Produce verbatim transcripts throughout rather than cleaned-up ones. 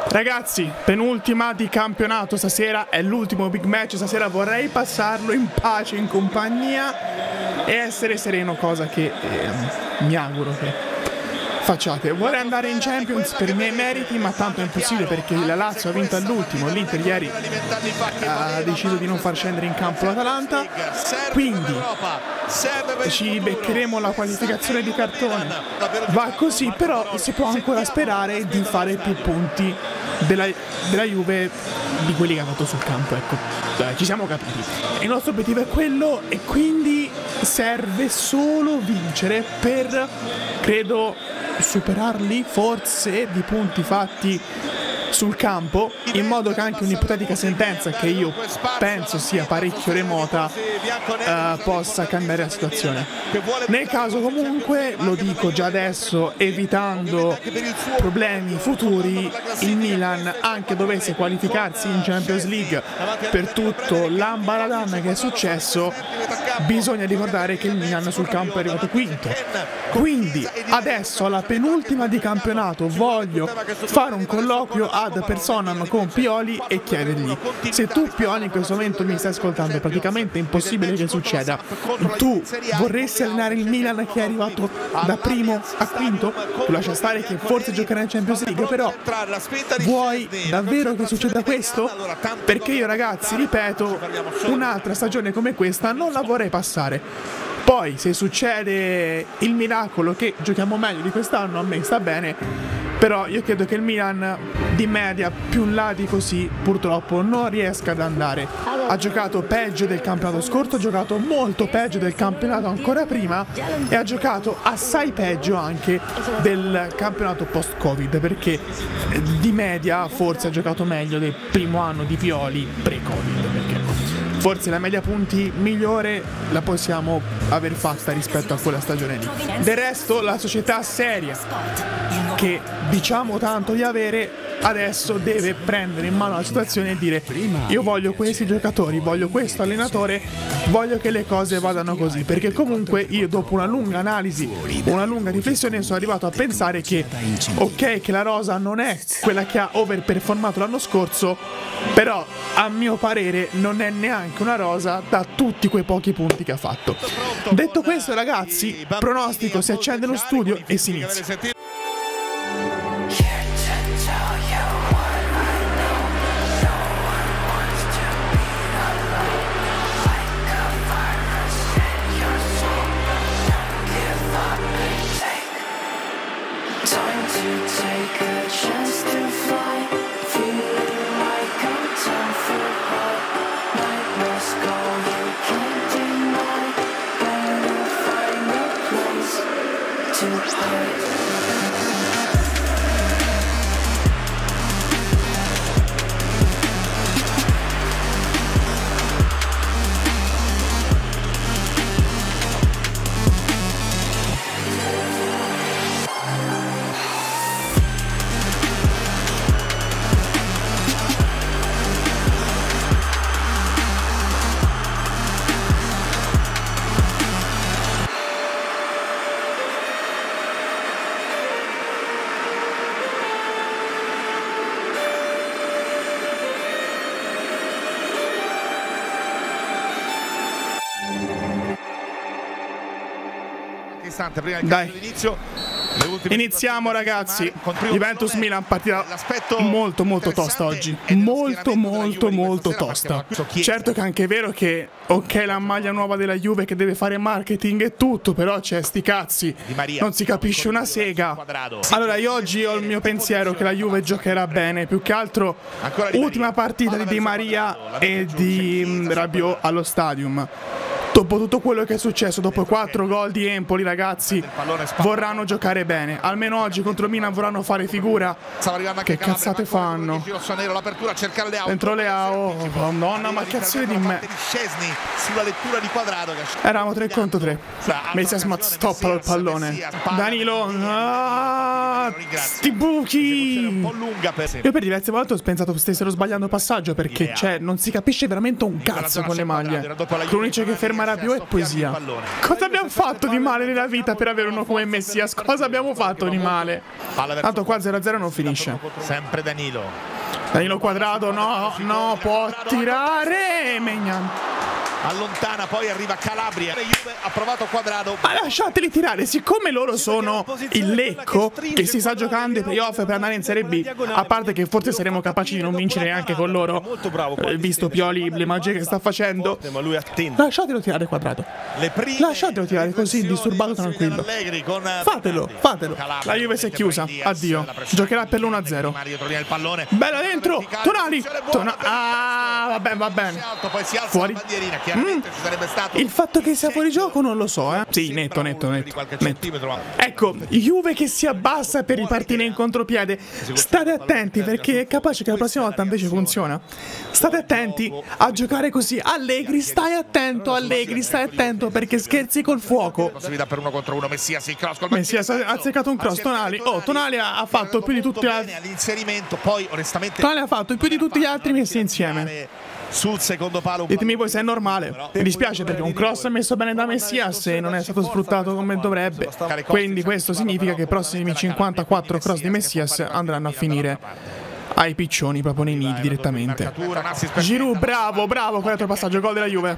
Ragazzi, penultima di campionato stasera, è l'ultimo big match, stasera vorrei passarlo in pace, in compagnia e essere sereno, cosa che eh, mi auguro che facciate. Vorrei andare in Champions per i miei meriti, ma tanto è impossibile perché la Lazio ha vinto all'ultimo, l'Inter ieri ha deciso di non far scendere in campo l'Atalanta, quindi ci beccheremo la qualificazione di cartone. Va così, però si può ancora sperare di fare più punti della, della Juve di quelli che ha fatto sul campo, ecco, eh, ci siamo capiti. Il nostro obiettivo è quello e quindi serve solo vincere per, credo, superarli forse di punti fatti sul campo, in modo che anche un'ipotetica sentenza, che io penso sia parecchio remota, eh, possa cambiare la situazione. Nel caso comunque, lo dico già adesso, evitando problemi futuri, il Milan, anche dovesse qualificarsi in Champions League per tutto l'ambaradan che è successo, bisogna ricordare che il Milan sul campo è arrivato quinto. Quindi adesso alla penultima di campionato voglio fare un colloquio ad personam con Pioli e chiedergli: se tu Pioli in questo momento mi stai ascoltando, è praticamente impossibile che succeda, tu vorresti allenare il Milan che è arrivato da primo a quinto? Tu lascia stare che forse giocherà in Champions League, però vuoi davvero che succeda questo? Perché io, ragazzi, ripeto, un'altra stagione come questa non la vorrei passare. Poi se succede il miracolo che giochiamo meglio di quest'anno, a me sta bene, però io credo che il Milan di media più in là di così purtroppo non riesca ad andare. Ha giocato peggio del campionato scorso, ha giocato molto peggio del campionato ancora prima e ha giocato assai peggio anche del campionato post-Covid, perché di media forse ha giocato meglio del primo anno di Pioli pre-Covid, perché forse la media punti migliore la possiamo aver fatta rispetto a quella stagione lì. Del resto la società seria, che diciamo tanto di avere, adesso deve prendere in mano la situazione e dire: io voglio questi giocatori, voglio questo allenatore, voglio che le cose vadano così, perché comunque io, dopo una lunga analisi, una lunga riflessione, sono arrivato a pensare che ok che la rosa non è quella che ha overperformato l'anno scorso, però a mio parere non è neanche una rosa da tutti quei pochi punti che ha fatto. Detto questo, ragazzi, pronostico, si accende lo studio e si inizia. Prima Dai, dell'inizio, iniziamo, ragazzi. Juventus Milan, partita molto molto tosta oggi, molto molto molto tosta. Certo che è anche vero che ok la maglia nuova della Juve che deve fare marketing e tutto, però c'è sti cazzi, non si capisce una sega. Allora io oggi ho il mio pensiero che la Juve giocherà bene, più che altro ultima partita di Di Maria e di Rabiot allo Stadium. Dopo tutto quello che è successo, dopo quattro gol di Empoli, ragazzi, vorranno giocare bene. Almeno oggi contro Milan vorranno fare figura. Che cazzate fanno? Dentro Leao. Oh, nonna, ma che azione di me. Eravamo tre contro tre. Messias stoppa il pallone. Danilo. Ah! Ah, sti buchi. Un po' lunga per... Io per diverse volte ho pensato stessero sbagliando passaggio, perché cioè non si capisce veramente un cazzo con le maglie. Krunic che ferma Rabiot è poesia. Cosa abbiamo fatto di male nella vita per avere uno come Messias? Cosa abbiamo fatto di male? Tanto qua zero a zero non finisce. Sempre Danilo. Danilo Quadrado, no, no, può tirare. Maignan. Allontana, poi arriva Calabria. Juve ha provato Quadrado. Ma lasciateli tirare, siccome loro sono il Lecco che si sta giocando i playoff per andare in Serie B. A parte che forse saremo capaci di non vincere anche con loro, eh, visto Pioli le magie che sta facendo. Lasciatelo tirare Quadrado. Lasciatelo tirare così, indisturbato, tranquillo. Fatelo, fatelo. La Juve si è chiusa, addio. Giocherà per l'uno a zero. Bella dentro, Tonali. Tona ah, va bene, va bene. Fuori. Mm. Il fatto che sia fuori gioco non lo so, eh. Sì, netto, netto, netto, netto. Ecco, Juve che si abbassa per ripartire in contropiede. State attenti, perché è capace che la prossima volta invece funziona. State attenti a giocare così. Allegri, stai attento, Allegri, stai attento, perché scherzi col fuoco. Possibilità per uno contro uno. Messias il cross col Messias ha azzeccato un cross. Tonali. Oh, Tonali ha fatto più di tutti gli altri. All'inserimento, poi onestamente Tonali ha fatto più di tutti gli altri messi insieme. Sul secondo palo. Ditemi voi se è normale. Mi dispiace perché un cross messo bene da Messias e non è stato sfruttato come dovrebbe. Quindi questo significa che i prossimi cinquantaquattro cross di Messias andranno a finire ai piccioni, proprio nei nidi direttamente. Giroud, bravo, bravo, quell'altro passaggio, gol della Juve.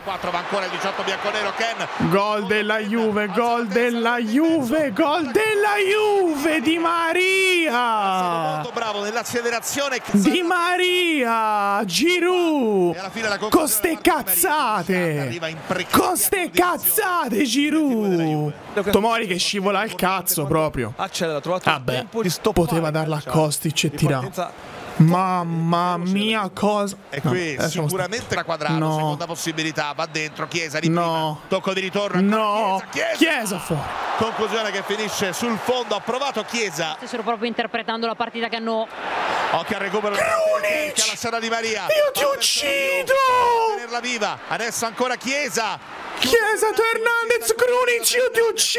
Gol della Juve, gol della Juve, gol della Juve di Maria. Molto bravo nell'accelerazione. Di Maria, Giroud. Con ste cazzate. Con ste cazzate, Giroud. Tomori che scivola al cazzo proprio. Vabbè, poteva darla a Kostic e tirare. Mamma mia, cosa. E qui no, sicuramente la Quadrado, no. Seconda possibilità, va dentro Chiesa di no. prima. Tocco di ritorno. No, Chiesa. Chiesa fuori. Conclusione che finisce sul fondo, ha provato Chiesa. Stessero proprio interpretando la partita che hanno. Occhio al recupero. Krunic! Che alla sera di Maria. Io ti uccido! Tenerla viva. Adesso ancora Chiesa. Chiesa, tu Hernandez, Krunic, io ti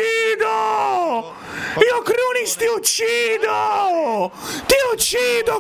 uccido! Io Krunic ti uccido! Ti uccido,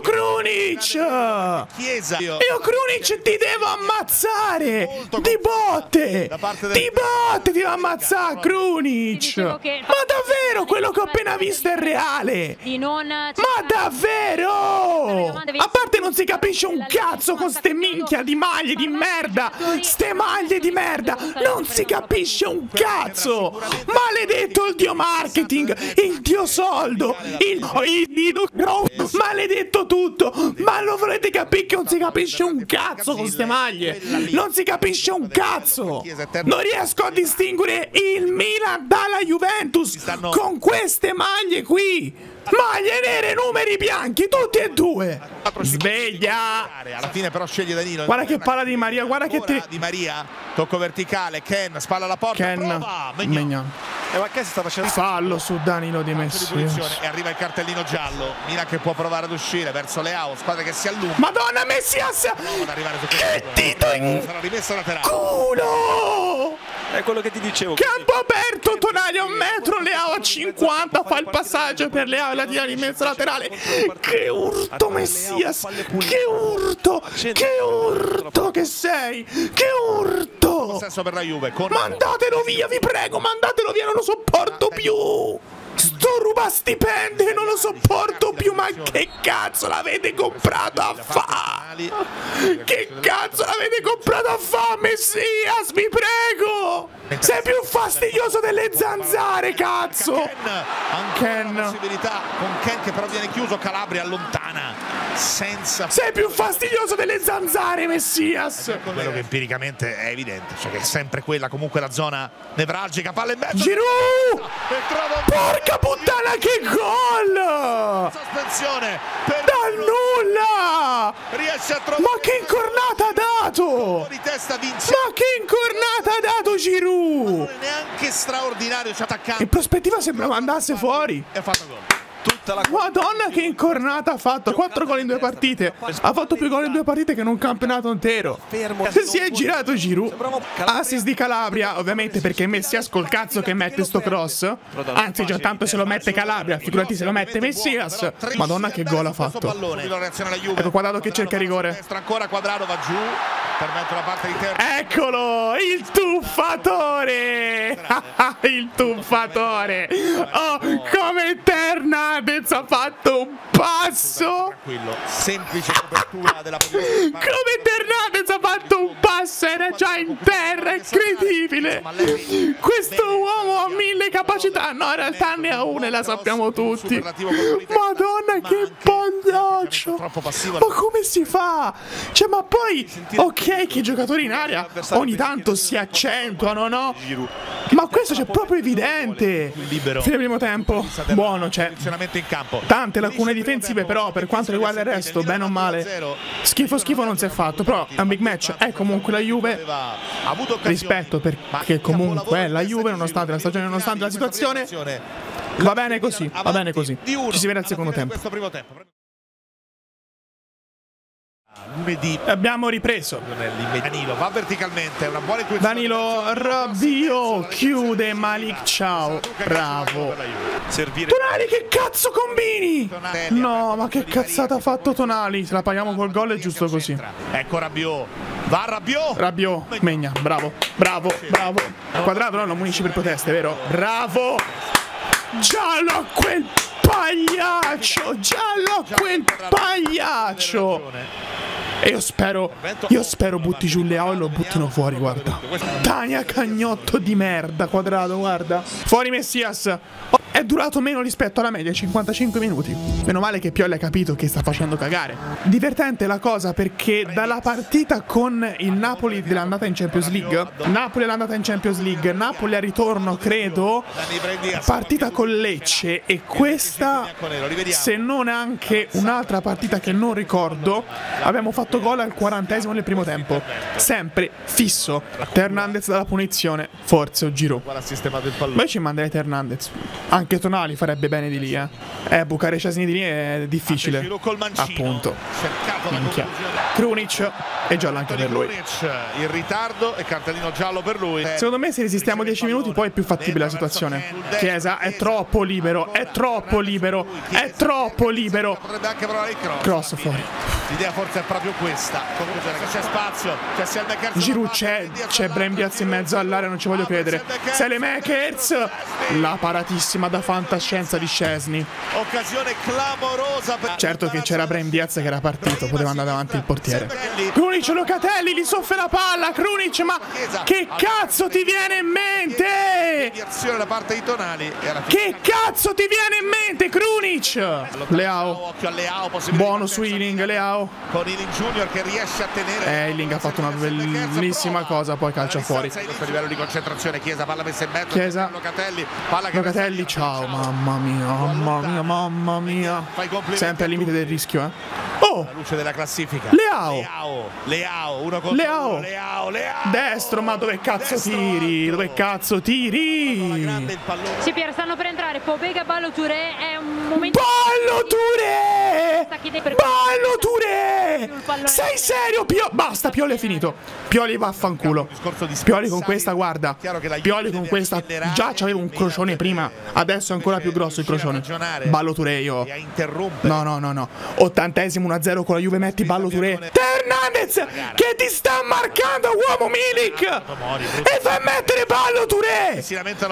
Krunic! Chiesa. Io Krunic ti devo ammazzare! Di botte! Di botte ti devo ammazzare, Krunic! Ma davvero quello che ho appena visto è reale? Ma davvero? A parte non si capisce un cazzo con ste minchia di maglie di merda! Ste maglie di merda! Non si capisce un cazzo! Maledetto il dio marketing, il dio soldo, il, il, il maledetto tutto! Ma lo volete capire che non si capisce un cazzo con ste maglie? Non si capisce un cazzo! Non riesco a distinguere il Milan dalla Juventus con queste maglie qui! Maglie nere, numeri bianchi, tutti e due! Sveglia! Alla fine però sceglie Danilo. Guarda che palla di Maria, guarda che te... Di Maria, tocco verticale, Ken, spalla alla porta, Ken, prova, Maignan. E ma che sta facendo? Fallo su Danilo di Messias. E arriva il cartellino giallo. Milan che può provare ad uscire verso Leao, squadra che si allunga. Madonna Messias! Che dito in sarà rimessa laterale. culo! È quello che ti dicevo. Campo aperto, Tonali a un metro, Leao a cinquanta, fa il passaggio per Leao e la tira in mezzo laterale. Che urto Messias! Che urto! Che urto che sei! Che urto! Possesso per la Juve. Mandatelo via, vi prego, mandatelo via, non lo sopporto più! Sto ruba stipendi e non lo sopporto più, ma che cazzo l'avete comprato a fa? Che cazzo l'avete comprato a fa, Messias, vi prego! Sei più fastidioso delle zanzare, cazzo! Ken, possibilità con Ken che però viene chiuso, Calabria allontana senza. Sei più fastidioso delle zanzare, Messias! Quello che empiricamente è evidente, cioè che è sempre quella comunque la zona nevralgica, palla in mezzo. Giroud! Porca puttana, che gol! Sospensione dal nulla! Riesce a trovare. Ma che incornata ha dato! Di testa vince. Ma che incornata ha dato Giroud! Non è neanche straordinario, ci attaccando. In prospettiva sembrava andasse fuori. E ha fatto gol. tutta la... Madonna che incornata ha fatto, quattro gol in due partite. Ha fatto più gol in due partite che in un campionato intero. Si è girato Giroud. Assist di Calabria, ovviamente perché Messias col cazzo che mette sto cross. Anzi già tanto se lo mette Calabria, figurati se lo mette Messias. Madonna che gol ha fatto. Ecco Quadrado che cerca rigore. Ancora Quadrado va giù. Intervento da parte di Ter. Eccolo, il tuffatore. Il tuffatore. Oh, come Hernandez ha fatto un passo. Tranquillo, semplice copertura della posizione. Come Hernandez ha fatto un passo, era già in terra, incredibile. Questo uomo ha mille capacità. No, in realtà ne ha una e la sappiamo tutti. Madonna che pagliaccio. Ma come si fa? Cioè, ma poi, ok che i giocatori in area ogni tanto si accentuano, no? Ma questo c'è proprio evidente. Fine primo tempo, buono, c'è tante lacune difensive, però per quanto riguarda il resto, bene o male, schifo schifo non si è fatto. Però è un big match, è comunque la Juve. Rispetto perché comunque è la Juve, nonostante la stagione, nonostante la situazione. Va bene così, va bene così. Ci si vede al secondo tempo. Lunedì abbiamo ripreso. Danilo va verticalmente, una buona intuizione. Danilo Rabiot chiude Malik Ciao. Bravo. Tonali che cazzo combini? No, ma che cazzata ha fatto Tonali? Se la paghiamo col gol è giusto così. Ecco Rabiot. Va Rabiot. Rabiot, Megna, bravo, bravo, bravo. Quadrado no, lo munisci per proteste, vero? Bravo. Giallo a quel pagliaccio. Giallo a quel pagliaccio. E io spero, io spero butti giù Leao e lo buttino fuori, guarda. Tania cagnotto di merda, Quadrado, guarda. Fuori Messias. È durato meno rispetto alla media, cinquantacinque minuti. Meno male che Pioli ha capito che sta facendo cagare. Divertente la cosa perché dalla partita con il Napoli dell'andata in Champions League, Napoli all'andata in Champions League, Napoli al ritorno credo, partita con Lecce e questa, se non anche un'altra partita che non ricordo, abbiamo fatto gol al quarantesimo del primo tempo. Sempre fisso. Hernandez dalla punizione, forse o Giroud. Ma io ci manderei Hernandez. Anche Tonali farebbe bene di lì, eh. Eh, bucare Szczesny di lì è difficile. Appunto. Minchia. Krunic e giallo anche per lui. Il ritardo e cartellino giallo per lui. Secondo me se resistiamo dieci minuti poi è più fattibile la situazione. Chiesa è troppo libero, è troppo libero, è troppo libero. Potrebbe anche provare il cross. Cross fuori. L'idea forse è proprio questa. Comunque c'è spazio, c'è Selmakers. Giroud c'è, c'è Brahim Diaz in mezzo all'area, non ci voglio credere. Selmakers, la paratissima da fantascienza di Szczesny. Occasione clamorosa per... Certo che c'era Brahim Diaz che era partito, poteva andare davanti il portiere. Krunic, Locatelli, gli soffia la palla. Krunic, ma che cazzo ti viene in mente? Da parte di Tonali. Che cazzo ti viene in mente, Krunic? Leao, buono su Ealing, Leao. Con Ealing Junior che riesce a tenere. Eh, Ealing ha fatto una bellissima cosa, poi calcia fuori. Questo livello di concentrazione, Chiesa, palla messa in mezzo. Chiesa, Locatelli, palla che Locatelli, ciao, mamma mia, mamma mia, mamma mia. Sempre al limite del rischio, eh. Oh! La luce della classifica. Leao. Leao, Leao, uno contro Leao. uno. Leao, Leao. Destro, ma dove cazzo tiri? Dove cazzo tiri? Sì, Pier, stanno per entrare Pobega, Ballo Touré, è un momento... Ballo Touré! Ballo Touré! Sei serio, Pioli? Basta, Pioli è finito. Pioli vaffanculo. Pioli con questa, guarda. Pioli con questa. Già c'aveva un crocione prima, adesso è ancora più grosso il crocione. Ballo Touré io. No, no, no, no. Ottantesimo uno a zero con la Juve, metti Ballo Touré. Hernandez che ti sta marcando, uomo Milik! E fai mettere Ballo Touré!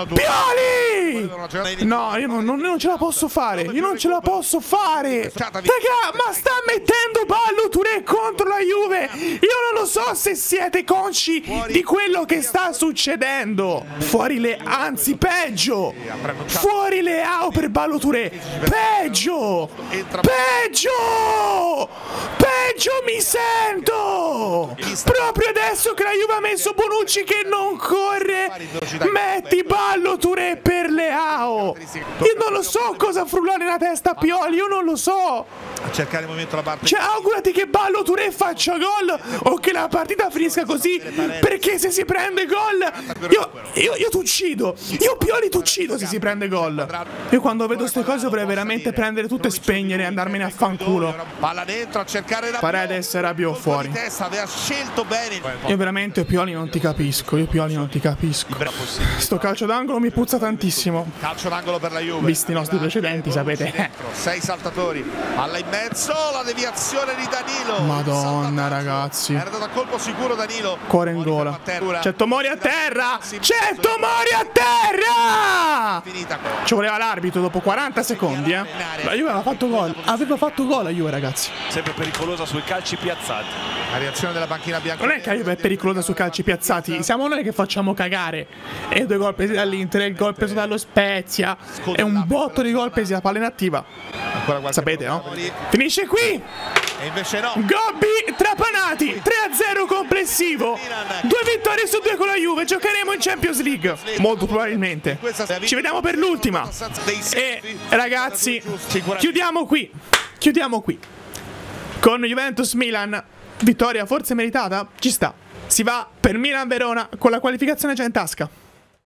Pioli! No, io non, non, non ce la posso fare. Io non ce la posso fare. Raga, ma sta mettendo Ballo Touré contro la Juve. Io non lo so se siete consci di quello che sta succedendo. Fuori le... Anzi, peggio. Fuori Leao per Ballo Touré. Peggio. Peggio. Peggio mi sento. Proprio adesso che la Juve ha messo Bonucci che non corre, metti Ballo Touré per Leao. Io non lo so cosa frulla nella testa a Pioli, io non lo so. A cercare il movimento da parte. Cioè, augurati che Ballo Touré faccia gol o che la partita finisca così, perché se si prende gol io, io, io ti uccido. Io Pioli ti uccido se si prende gol. Io quando vedo queste cose vorrei veramente prendere tutto e spegnere e andarmene a fanculo. Palla dentro a cercare Paredes e Rabiot fuori. Aveva scelto bene. Io veramente Pioli non ti capisco. Io Pioli non ti capisco. Sto calcio d'angolo mi puzza tantissimo. Calcio d'angolo per la Juve. Visti i nostri precedenti, sapete. Sei saltatori. Alla in mezzo, la deviazione di Danilo. Madonna, ragazzi. Era dato a colpo sicuro Danilo. Cuore in gola. C'è Tomori a terra. C'è Tomori a terra. Ci voleva l'arbitro dopo quaranta secondi, eh. La Juve aveva fatto gol. Aveva fatto gol la Juve, ragazzi. Sempre pericolosa sui calci piazzati. La reazione della panchina bianca. Non è che la Juve è pericolosa sui calci piazzati. Siamo noi che facciamo cagare. E due gol presi dall'Inter, il gol preso dallo Spezia. E un botto di gol presi da palla inattiva. Sapete, no? Finisce qui. E invece no. Gobbi trapanati. tre a zero complessivo. Due vittorie su due con la Juve. Giocheremo in Champions League. Molto probabilmente. Ci vediamo per l'ultima. E ragazzi, chiudiamo qui. Chiudiamo qui. Con Juventus Milan. Vittoria forse meritata? Ci sta. Si va per Milan Verona con la qualificazione già in tasca.